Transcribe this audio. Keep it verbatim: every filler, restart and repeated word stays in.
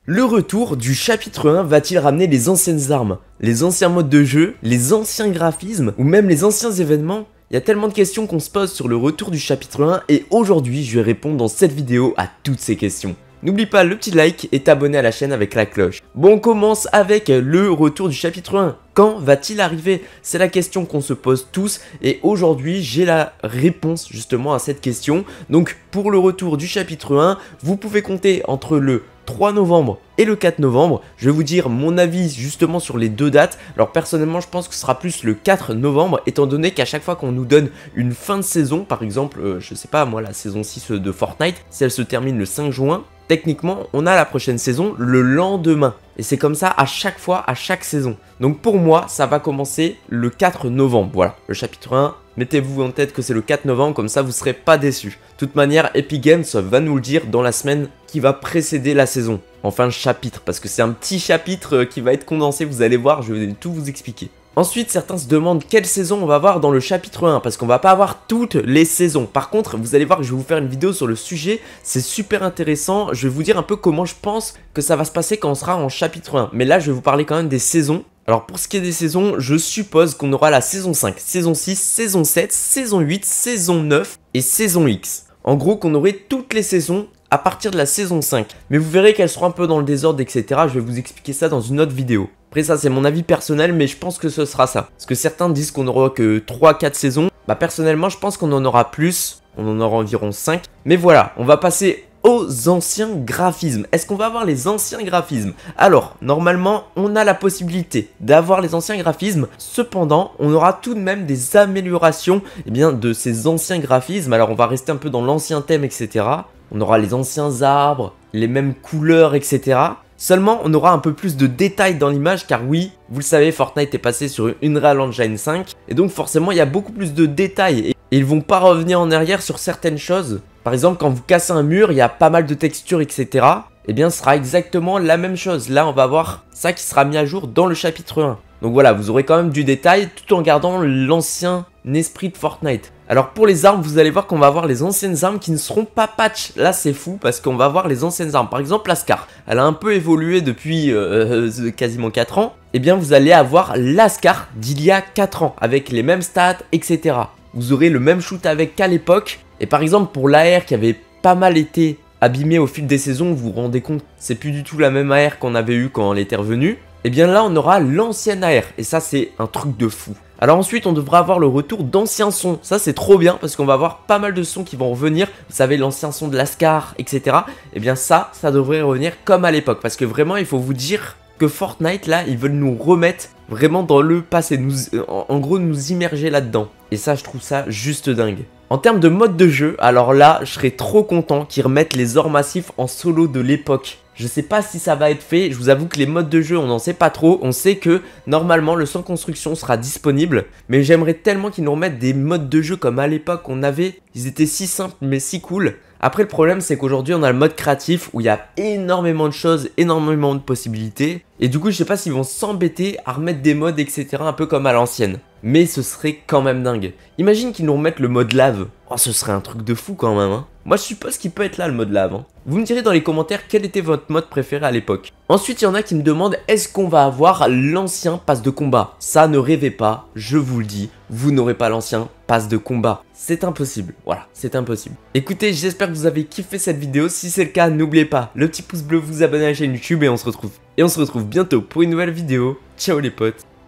Le retour du chapitre un va-t-il ramener les anciennes armes, les anciens modes de jeu, les anciens graphismes ou même les anciens événements? Il y a tellement de questions qu'on se pose sur le retour du chapitre un et aujourd'hui je vais répondre dans cette vidéo à toutes ces questions. N'oublie pas le petit like et t'abonner à la chaîne avec la cloche. Bon, on commence avec le retour du chapitre un. Quand va-t-il arriver? C'est la question qu'on se pose tous et aujourd'hui j'ai la réponse justement à cette question. Donc pour le retour du chapitre un, vous pouvez compter entre le trois novembre et le quatre novembre. Je vais vous dire mon avis justement sur les deux dates. Alors personnellement je pense que ce sera plus le quatre novembre étant donné qu'à chaque fois qu'on nous donne une fin de saison, par exemple euh, je sais pas moi la saison six de Fortnite, si elle se termine le cinq juin, techniquement on a la prochaine saison le lendemain. Et c'est comme ça à chaque fois, à chaque saison. Donc pour moi ça va commencer le quatre novembre. Voilà, le chapitre un. Mettez-vous en tête que c'est le quatre novembre, comme ça vous ne serez pas déçus. De toute manière, Epic Games va nous le dire dans la semaine qui va précéder la saison. Enfin, le chapitre, parce que c'est un petit chapitre qui va être condensé, vous allez voir, je vais tout vous expliquer. Ensuite, certains se demandent quelle saison on va avoir dans le chapitre un, parce qu'on va pas avoir toutes les saisons. Par contre, vous allez voir que je vais vous faire une vidéo sur le sujet, c'est super intéressant. Je vais vous dire un peu comment je pense que ça va se passer quand on sera en chapitre un. Mais là, je vais vous parler quand même des saisons. Alors pour ce qui est des saisons, je suppose qu'on aura la saison cinq, saison six, saison sept, saison huit, saison neuf et saison X. En gros qu'on aurait toutes les saisons à partir de la saison cinq. Mais vous verrez qu'elles seront un peu dans le désordre, et cetera. Je vais vous expliquer ça dans une autre vidéo. Après ça c'est mon avis personnel, mais je pense que ce sera ça. Parce que certains disent qu'on n'aura que trois quatre saisons. Bah personnellement je pense qu'on en aura plus, on en aura environ cinq. Mais voilà, on va passer aux anciens graphismes. Est-ce qu'on va avoir les anciens graphismes? Alors, normalement, on a la possibilité d'avoir les anciens graphismes. Cependant, on aura tout de même des améliorations eh bien, de ces anciens graphismes. Alors, on va rester un peu dans l'ancien thème, et cetera. On aura les anciens arbres, les mêmes couleurs, et cetera. Seulement, on aura un peu plus de détails dans l'image car oui, vous le savez, Fortnite est passé sur une Unreal Engine cinq. Et donc, forcément, il y a beaucoup plus de détails. Et ils vont pas revenir en arrière sur certaines choses. Par exemple, quand vous cassez un mur, il y a pas mal de textures, et cetera. Eh bien, ce sera exactement la même chose. Là, on va voir ça qui sera mis à jour dans le chapitre un. Donc voilà, vous aurez quand même du détail tout en gardant l'ancien esprit de Fortnite. Alors pour les armes, vous allez voir qu'on va avoir les anciennes armes qui ne seront pas patch. Là, c'est fou parce qu'on va avoir les anciennes armes. Par exemple, la Scar. Elle a un peu évolué depuis euh, euh, quasiment quatre ans. Eh bien, vous allez avoir la Scar d'il y a quatre ans avec les mêmes stats, et cetera. Vous aurez le même shoot avec qu'à l'époque. Et par exemple, pour l'A R qui avait pas mal été abîmée au fil des saisons, vous vous rendez compte, c'est plus du tout la même A R qu'on avait eu quand elle était revenue. Et bien là, on aura l'ancienne A R. Et ça, c'est un truc de fou. Alors ensuite, on devra avoir le retour d'anciens sons. Ça, c'est trop bien parce qu'on va avoir pas mal de sons qui vont revenir. Vous savez, l'ancien son de la Scar, et cetera. Et bien ça, ça devrait revenir comme à l'époque. Parce que vraiment, il faut vous dire que Fortnite, là, ils veulent nous remettre vraiment dans le passé. Nous, en, en gros, nous immerger là-dedans. Et ça, je trouve ça juste dingue. En termes de mode de jeu, alors là, je serais trop content qu'ils remettent les ors massifs en solo de l'époque. Je sais pas si ça va être fait, je vous avoue que les modes de jeu on n'en sait pas trop. On sait que normalement le sans construction sera disponible, mais j'aimerais tellement qu'ils nous remettent des modes de jeu comme à l'époque on avait. Ils étaient si simples mais si cool. Après le problème c'est qu'aujourd'hui on a le mode créatif où il y a énormément de choses, énormément de possibilités. Et du coup je sais pas s'ils vont s'embêter à remettre des modes etc un peu comme à l'ancienne. Mais ce serait quand même dingue. Imagine qu'ils nous remettent le mode lave. Oh ce serait un truc de fou quand même hein. Moi je suppose qu'il peut être là le mode lave hein. Vous me direz dans les commentaires quel était votre mode préféré à l'époque. Ensuite il y en a qui me demandent est-ce qu'on va avoir l'ancien pass de combat. Ça ne rêvez pas, je vous le dis, vous n'aurez pas l'ancien pass de combat. C'est impossible, voilà, c'est impossible. Écoutez, j'espère que vous avez kiffé cette vidéo. Si c'est le cas, n'oubliez pas le petit pouce bleu, vous abonner à la chaîne YouTube et on se retrouve. Et on se retrouve bientôt pour une nouvelle vidéo. Ciao les potes.